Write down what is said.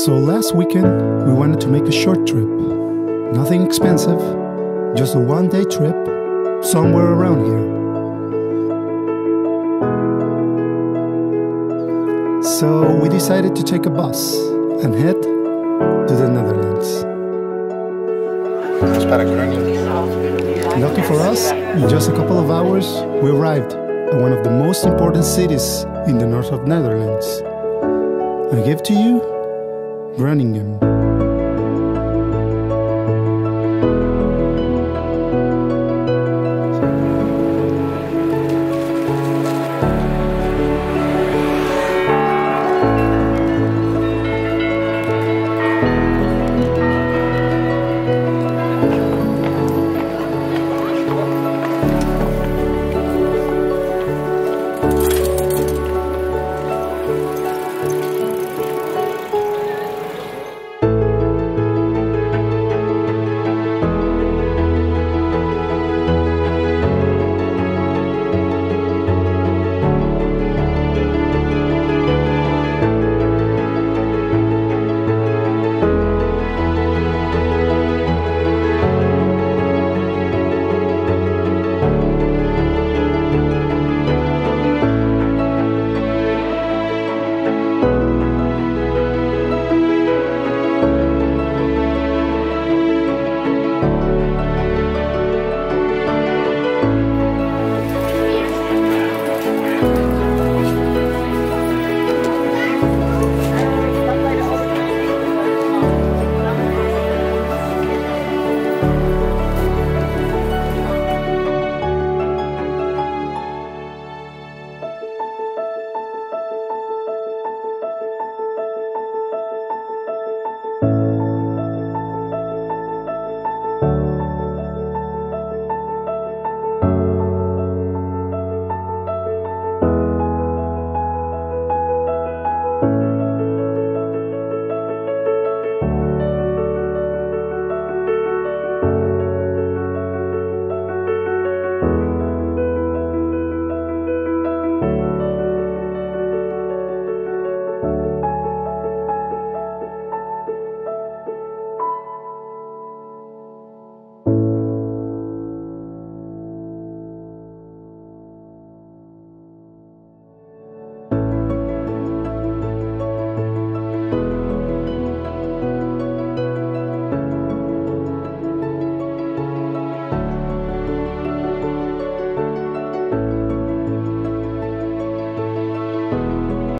So last weekend, we wanted to make a short trip. Nothing expensive, just a one-day trip somewhere around here. So we decided to take a bus and head to the Netherlands. Lucky for us, in just a couple of hours, we arrived at one of the most important cities in the north of Netherlands. I give to you Groningen.